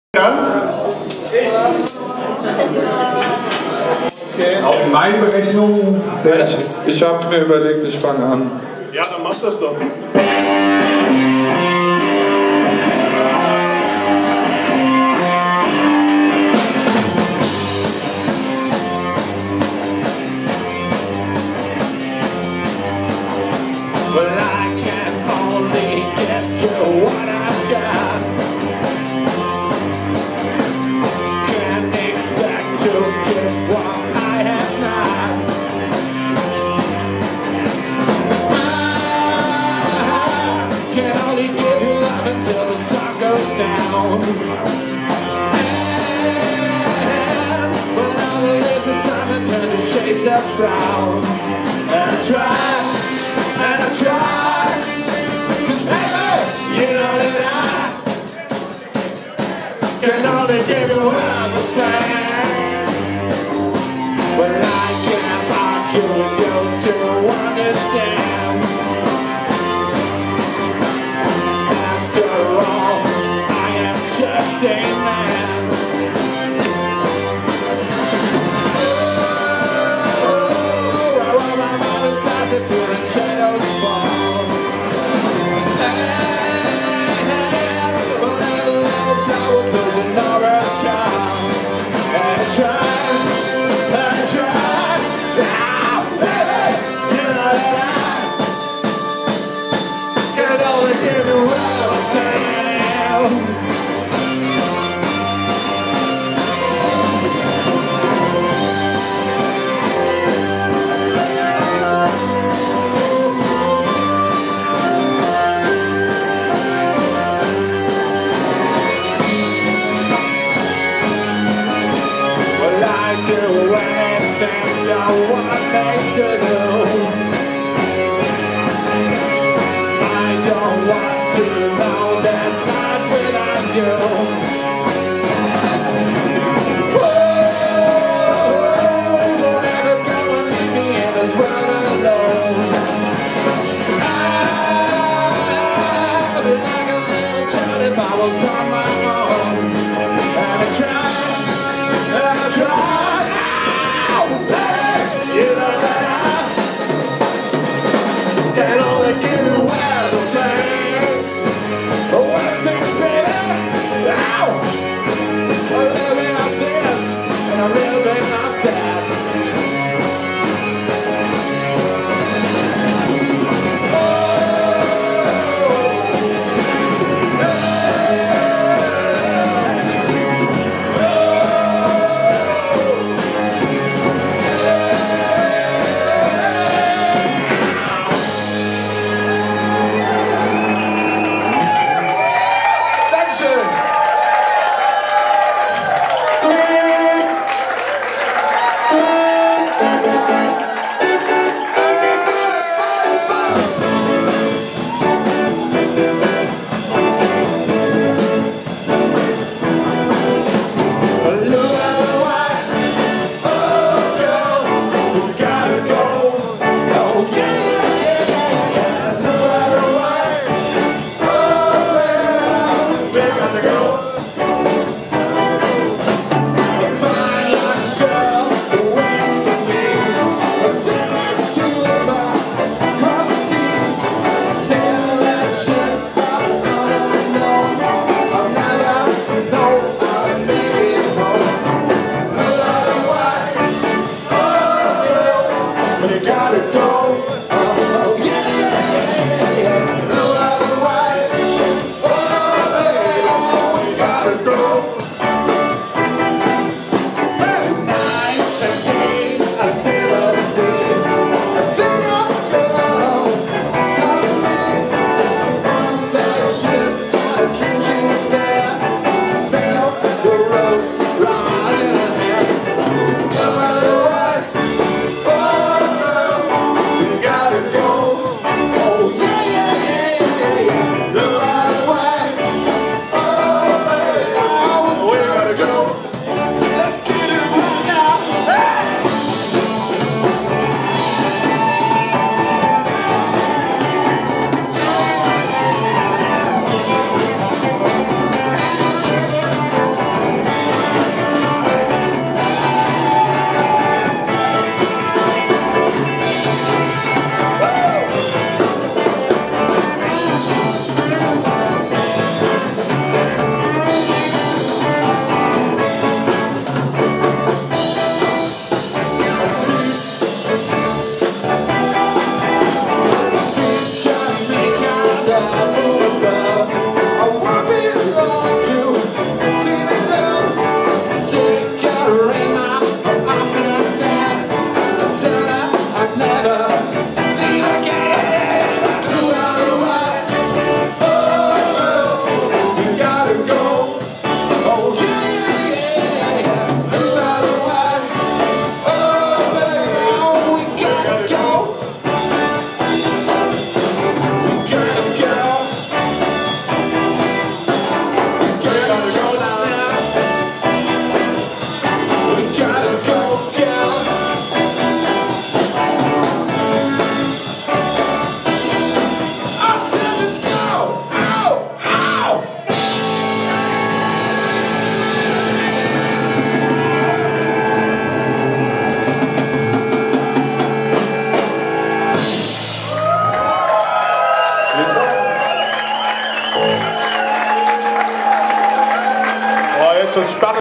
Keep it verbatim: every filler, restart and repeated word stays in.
Okay. Auf meine Berechnung. Ich, ich habe mir überlegt, ich fange an. Ja, dann mach das doch. Well, I can only give you what I've got. Can't expect to give what I have not. I can only give you love until the sun goes down. And when all the leaves of summer turn to shades of brown, and I try. And I try, 'cause baby, you know that I can only give you everything. But I can't argue with you to understand. After all, I am just a man. Shadows fall, and whenever the little flower goes in Nora's car, and I try, and I try, ah, baby, you know that I can only give you everything. Do anything I want me to do. I don't want to know this life without you. Whoa, don't ever go and leave me in this world alone. I'd be like a little child if I was on my own. And I try, and I try. You know that I can only give you everything. But what I think, baby, ow, I'm living like this, and I'm living like that. zur Spannung.